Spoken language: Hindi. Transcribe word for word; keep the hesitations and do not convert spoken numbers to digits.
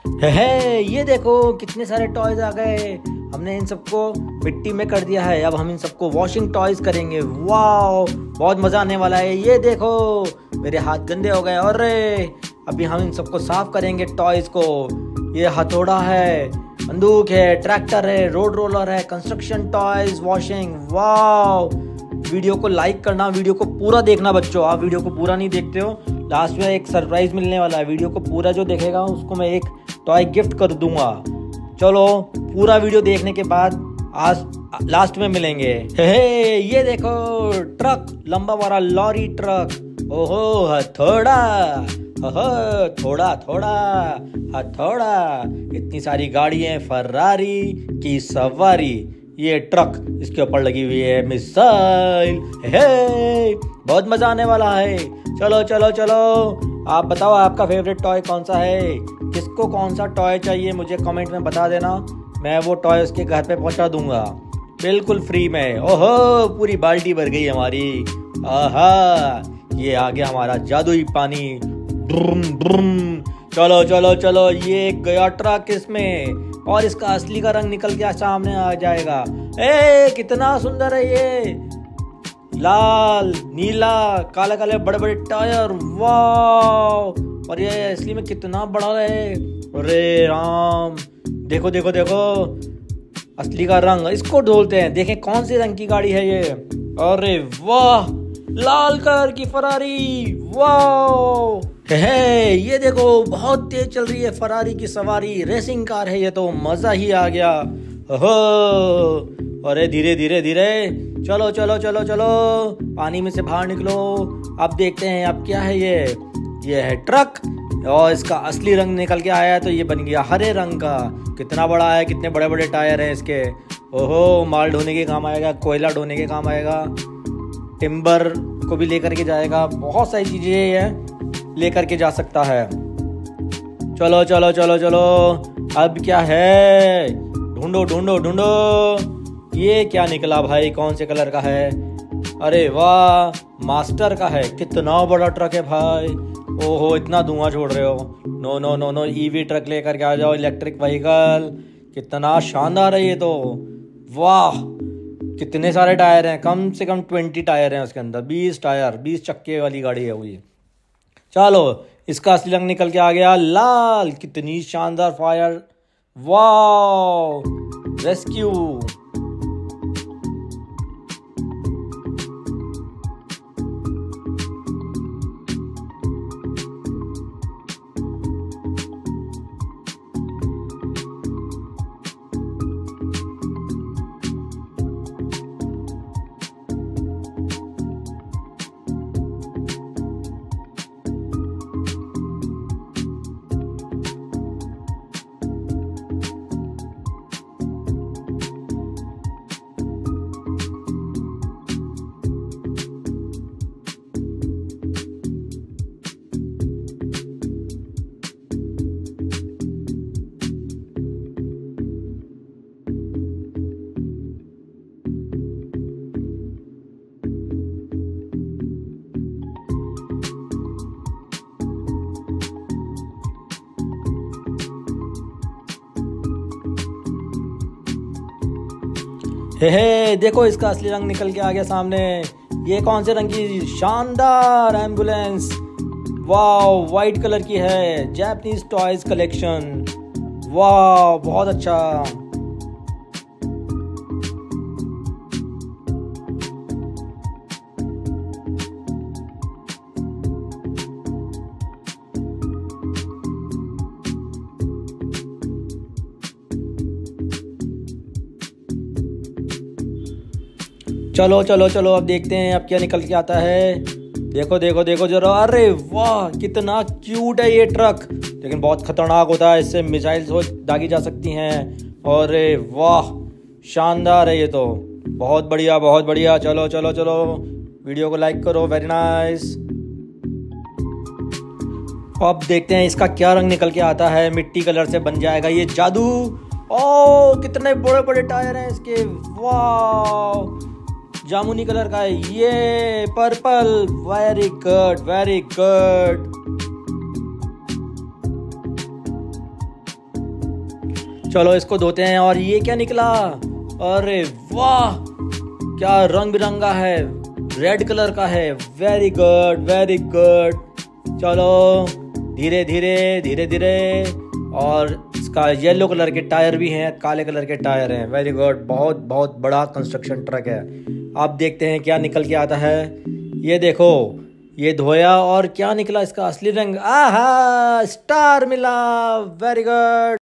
है, है ये देखो कितने सारे टॉयज आ गए। हमने इन सबको मिट्टी में कर दिया है। अब हम इन सबको वॉशिंग टॉयज करेंगे। वाओ, बहुत मजा आने वाला है। ये देखो मेरे हाथ गंदे हो गए। अरे अभी हम इन सबको साफ करेंगे टॉयज को। ये हथौड़ा है, बंदूक है, ट्रैक्टर है, रोड रोलर है, construction toys, washing. Wow, video को लाइक करना, वीडियो को पूरा देखना बच्चों। आप वीडियो को पूरा नहीं देखते हो, लास्ट में एक सरप्राइज मिलने वाला है। वीडियो को पूरा जो देखेगा उसको मैं एक टॉय गिफ्ट कर दूंगा। चलो पूरा वीडियो देखने के बाद आज लास्ट में मिलेंगे। हे, हे ये देखो ट्रक, लंबा वाला लॉरी ट्रक। ओहो हथौड़ा, थोड़ा थोड़ा हथौड़ा। इतनी सारी गाड़ी है, फरारी की सवारी। ये ट्रक, इसके ऊपर लगी हुई है मिसाइल। हे, बहुत मजा आने वाला है। चलो चलो चलो, आप बताओ आपका फेवरेट टॉय कौन सा है? किसको कौन सा टॉय चाहिए मुझे कमेंट में बता देना। मैं वो टॉय उसके घर पे पहुंचा दूंगा बिल्कुल फ्री में। ओहो, पूरी बाल्टी भर गई हमारी। आहा, ये आ गया हमारा जादुई पानी। ब्रुम ब्रुम। चलो चलो चलो, ये गया ट्रक इसमें, और इसका असली का रंग निकल के सामने आ जाएगा। ए कितना सुंदर है ये, लाल नीला काला काले बड़े बड़े टायर। वाह, और ये असली में कितना बड़ा है। अरे राम, देखो देखो देखो असली का रंग। इसको ढोलते हैं, देखें कौन सी रंग की गाड़ी है ये। अरे वाह, लाल कलर की फरारी। वाह, है ये देखो बहुत तेज चल रही है फरारी की सवारी। रेसिंग कार है ये तो, मजा ही आ गया। ओहो, अरे धीरे धीरे धीरे, चलो चलो चलो चलो, पानी में से बाहर निकलो। अब देखते हैं अब क्या है ये। ये है ट्रक, और इसका असली रंग निकल के आया है तो ये बन गया हरे रंग का। कितना बड़ा है, कितने बड़े बड़े टायर हैं इसके। ओहो, माल ढोने के काम आएगा, कोयला ढोने के काम आएगा, टिम्बर को भी लेकर के जाएगा। बहुत सारी चीजें ये लेकर के जा सकता है। चलो चलो चलो चलो, अब क्या है? ढूंढो ढूंढो ढूंढो। ये क्या निकला भाई, कौन से कलर का है? अरे वाह, मास्टर का है। कितना बड़ा ट्रक है भाई। ओहो, इतना धुआं छोड़ रहे हो। No no no no, EV truck लेकर के आ जाओ, इलेक्ट्रिक व्हीकल। कितना शानदार है ये तो। वाह, कितने सारे टायर हैं, कम से कम ट्वेंटी टायर हैं उसके अंदर। बीस टायर, बीस चक्के वाली गाड़ी है वो ये। चलो, इसका असली रंग निकल के आ गया लाल। कितनी शानदार फायर। वाह, रेस्क्यू। हे हे, देखो इसका असली रंग निकल के आ गया सामने। ये कौन से रंग की शानदार एम्बुलेंस। वाह, वाइट कलर की है। Japanese toys collection. वाह, बहुत अच्छा। चलो चलो चलो, अब देखते हैं अब क्या निकल के आता है। देखो देखो देखो जरा। अरे वाह, कितना क्यूट है ये ट्रक, लेकिन बहुत खतरनाक होता है। इससे मिसाइल्स हो दागी जा सकती हैं। अरे वाह, शानदार है ये तो। बहुत बढ़िया बहुत बढ़िया। चलो चलो चलो, वीडियो को लाइक करो। Very nice. अब देखते हैं इसका क्या रंग निकल के आता है। मिट्टी कलर से बन जाएगा ये जादू। ओ, कितने बड़े बड़े टायर हैं इसके। वाह, जामुनी कलर का है ये, purple. Very good very good. चलो इसको धोते हैं। और ये क्या निकला? अरे वाह, क्या रंग बिरंगा है, रेड कलर का है। Very good very good. चलो धीरे धीरे धीरे धीरे। और इसका येलो कलर के टायर भी हैं, काले कलर के टायर हैं। Very good. बहुत बहुत बड़ा कंस्ट्रक्शन ट्रक है। आप देखते हैं क्या निकल के आता है। ये देखो, ये धोया और क्या निकला इसका असली रंग। आहा, स्टार मिला। Very good.